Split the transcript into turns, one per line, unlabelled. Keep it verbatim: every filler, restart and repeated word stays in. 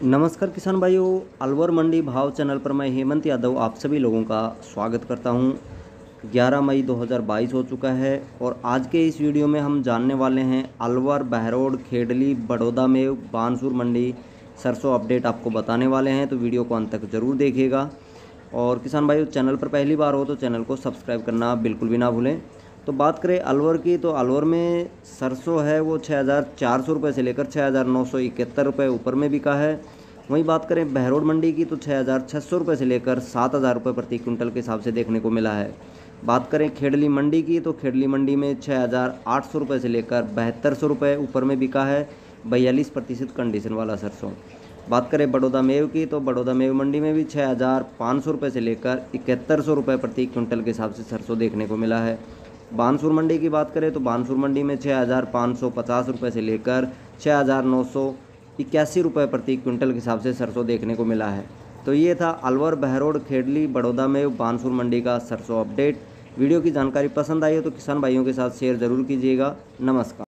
नमस्कार किसान भाइयों, अलवर मंडी भाव चैनल पर मैं हेमंत यादव आप सभी लोगों का स्वागत करता हूं। ग्यारह मई दो हज़ार बाईस हो चुका है और आज के इस वीडियो में हम जानने वाले हैं अलवर, बहरोड, खेडली, बड़ौदा में बानसूर मंडी सरसों अपडेट आपको बताने वाले हैं, तो वीडियो को अंत तक ज़रूर देखिएगा। और किसान भाइयों, चैनल पर पहली बार हो तो चैनल को सब्सक्राइब करना बिल्कुल भी ना भूलें। तो बात करें अलवर की, तो अलवर में सरसों है वो छः हज़ार चार सौ रुपये से लेकर छः हज़ार नौ सौ इकहत्तर रुपये ऊपर में बिका है। वहीं बात करें बहरोड मंडी की, तो छः हज़ार छः सौ रुपये से लेकर सात हज़ार रुपये प्रति क्विंटल के हिसाब से देखने को मिला है। बात करें खेडली मंडी की, तो खेडली मंडी में छः हज़ार आठ सौ रुपये से लेकर बहत्तर सौ रुपये ऊपर में बिका है बयालीस प्रतिशत कंडीशन वाला सरसों। बात करें बड़ौदा मेव की, तो बड़ौदा मेव मंडी में भी छः हज़ार पाँच सौ रुपये से लेकर इकहत्तर सौ रुपये प्रति क्विंटल के हिसाब से सरसों देखने को मिला है। बानसूर मंडी की बात करें तो बानसूर मंडी में छः हज़ार पाँच सौ पचास रुपये से लेकर छः हज़ार नौ सौ इक्यासी रुपये प्रति क्विंटल के हिसाब से सरसों देखने को मिला है। तो ये था अलवर, बहरोड, खेडली, बड़ौदा में बानसूर मंडी का सरसों अपडेट। वीडियो की जानकारी पसंद आई हो तो किसान भाइयों के साथ शेयर ज़रूर कीजिएगा। नमस्कार।